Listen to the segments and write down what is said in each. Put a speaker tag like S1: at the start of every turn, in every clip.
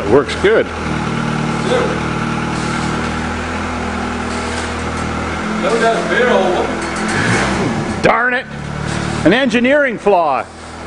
S1: That works good.
S2: Load that barrel.
S1: Darn it! An engineering flaw.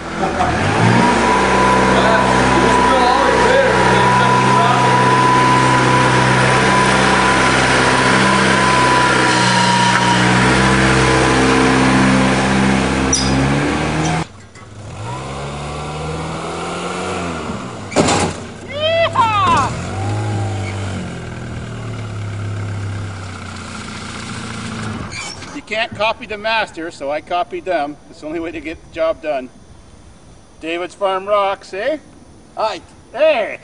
S1: You can't copy the master, so I copied them. It's the only way to get the job done. Davidsfarm rocks, eh?
S2: Aye.
S1: Hey!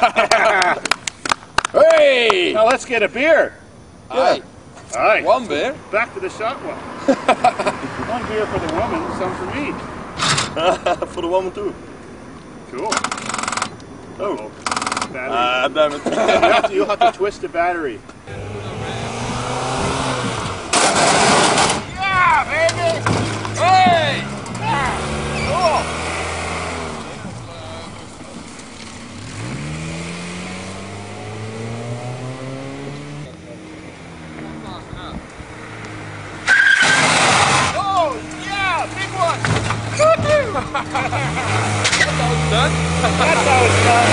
S2: Hey!
S1: Now let's get a beer.
S2: Aye.
S1: Aye.
S2: One beer.
S1: Back to the shot one. One beer for the woman, some for me.
S2: For the woman too.
S1: Cool. Oh. Battery.
S2: Damn it.
S1: You'll have to twist the battery.
S2: Yeah, baby! Hey! Yeah. Cool. Oh, yeah, big one! That's how it's done.
S1: That's how it's done.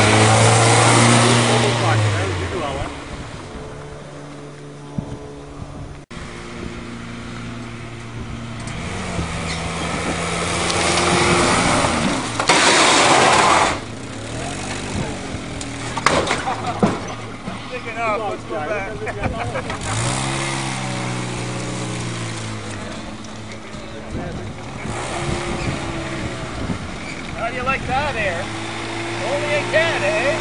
S1: Let's go back. How do you like that air? Only a cat, eh?